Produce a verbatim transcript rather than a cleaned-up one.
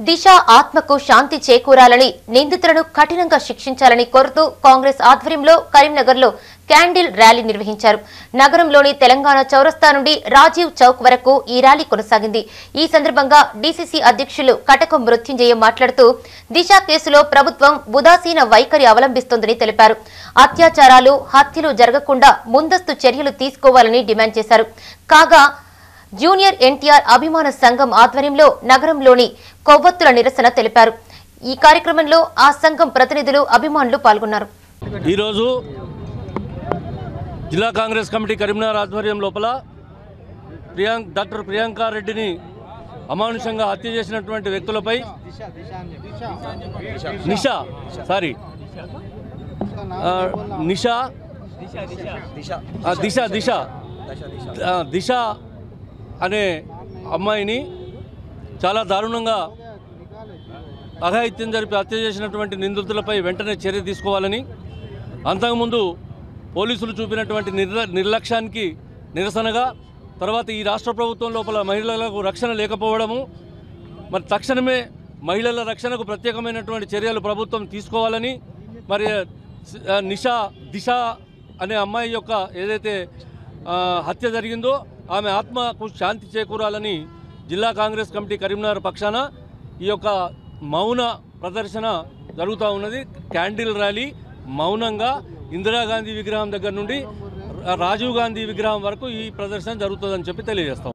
దిశ ఆత్మకు శాంతి చేకూరాలని నిందితులను కఠినంగా శిక్షించాలని కోరుతూ కాంగ్రెస్ ఆధ్వర్యంలో కరీంనగర్లో క్యాండిల్ ర్యాలీ నిర్వహించారు. నగరంలోని తెలంగాణ చౌరస్తా నుండి రాజీవ్ చౌక్ వరకు ఈ ర్యాలీ కొనసాగింది. ఈ సందర్భంగా డీసీసీ అధ్యక్షులు కటకం మృత్యుంజయ మాట్లాడుతూ దిశ కేసులో ప్రభుత్వం ఉదాసీన వైఖరి అవలంబిస్తోందని తెలిపారు. అత్యాచారాలు, హత్యలు జరగకుండా ముందస్తు చర్యలు తీసుకోవాలని డిమాండ్ చేశారు. కాగా జూనియర్ ఎన్టీఆర్ అభిమాన సంఘం ఆధ్వర్యంలో నగరంలోని కొవ్వొత్తుల నిరసన తెలిపారు. ఈ కార్యక్రమంలో ఆ సంఘం ప్రతినిధులు, అభిమానులు పాల్గొన్నారు. ఈరోజు జిల్లా కాంగ్రెస్ కమిటీ కరీంనగర్ ఆధ్వర్యం లోపల ప్రియాంక్ డాక్టర్ ప్రియాంక రెడ్డిని అమానుషంగా హత్య చేసినటువంటి వ్యక్తులపై నిషా సారీ నిషా దిశ దిశ దిశ అనే అమ్మాయిని చాలా దారుణంగా అఘాయిత్యం జరిపి హత్య చేసినటువంటి నిందితులపై వెంటనే చర్య తీసుకోవాలని, అంతకుముందు పోలీసులు చూపినటువంటి నిర్ల నిర్లక్ష్యానికి నిరసనగా తర్వాత ఈ రాష్ట్ర ప్రభుత్వం లోపల మహిళలకు రక్షణ లేకపోవడము, మరి తక్షణమే మహిళల రక్షణకు ప్రత్యేకమైనటువంటి చర్యలు ప్రభుత్వం తీసుకోవాలని, మరి నిషా దిశ అనే అమ్మాయి యొక్క ఏదైతే హత్య జరిగిందో ఆమె ఆత్మకు శాంతి చేకూరాలని జిల్లా కాంగ్రెస్ కమిటీ కరీంనగర్ పక్షాన ఈ యొక్క మౌన ప్రదర్శన జరుగుతూ ఉన్నది. క్యాండిల్ ర్యాలీ మౌనంగా ఇందిరాగాంధీ విగ్రహం దగ్గర నుండి రాజీవ్ గాంధీ విగ్రహం వరకు ఈ ప్రదర్శన జరుగుతుందని చెప్పి తెలియజేస్తాం.